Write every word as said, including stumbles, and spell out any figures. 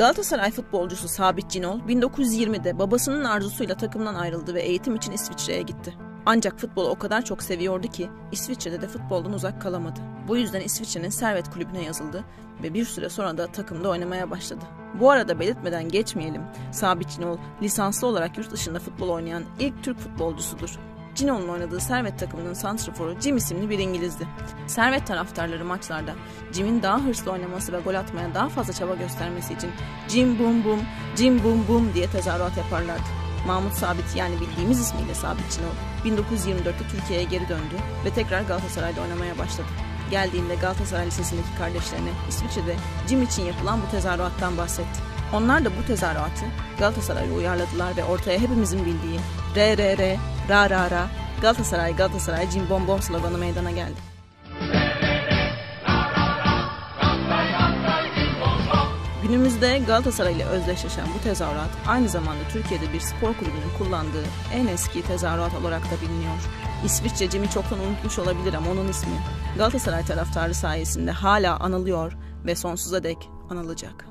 Galatasaray futbolcusu Sabit Cinol bin dokuz yüz yirmide babasının arzusuyla takımdan ayrıldı ve eğitim için İsviçre'ye gitti. Ancak futbolu o kadar çok seviyordu ki İsviçre'de de futboldan uzak kalamadı. Bu yüzden İsviçre'nin Servet Kulübü'ne yazıldı ve bir süre sonra da takımda oynamaya başladı. Bu arada belirtmeden geçmeyelim, Sabit Cinol lisanslı olarak yurt dışında futbol oynayan ilk Türk futbolcusudur. Cinol'un oynadığı Servet takımının santraforu Jim isimli bir İngilizdi. Servet taraftarları maçlarda Jim'in daha hırslı oynaması ve gol atmaya daha fazla çaba göstermesi için Jim Bum Bum, Jim Bum Bum diye tezahürat yaparlardı. Mahmut Sabit, yani bildiğimiz ismiyle Sabit Cinol, bin dokuz yüz yirmi dörtte Türkiye'ye geri döndü ve tekrar Galatasaray'da oynamaya başladı. Geldiğinde Galatasaray Lisesi'ndeki kardeşlerine İsviçre'de Jim için yapılan bu tezahürattan bahsetti. Onlar da bu tezahüratı Galatasaray'a uyarladılar ve ortaya hepimizin bildiği re re re, ra ra ra, Galatasaray Galatasaray Jim Bom Bom sloganı meydana geldi. Günümüzde Galatasaray ile özdeşleşen bu tezahürat aynı zamanda Türkiye'de bir spor kulübünün kullandığı en eski tezahürat olarak da biliniyor. İsviçre Jim'i çoktan unutmuş olabilir ama onun ismi Galatasaray taraftarı sayesinde hala anılıyor ve sonsuza dek anılacak.